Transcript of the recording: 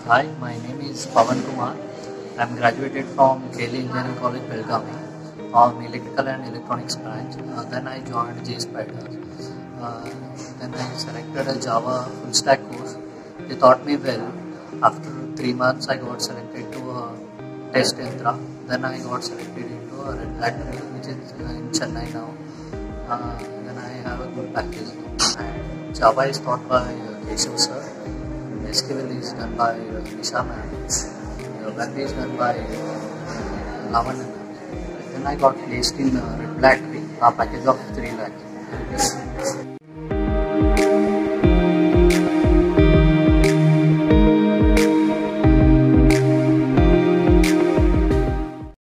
Hi, my name is Pavankumar. I'm graduated from KL Engineering College, Belgaum, on Electrical and Electronics branch. Then I joined Jspiders. Uh, then I selected a Java full stack course. They taught me well. After 3 months, I got selected to a test yantra. Then I got selected into a Red Hat, which is in Chennai now. Then I have a good package. And Java is taught by Keshav sir. SQL is done by Nisha ma'am. Web is done by Lavanya ma'am. Then I got placed in Red Black Tree, a package of 3 lakhs.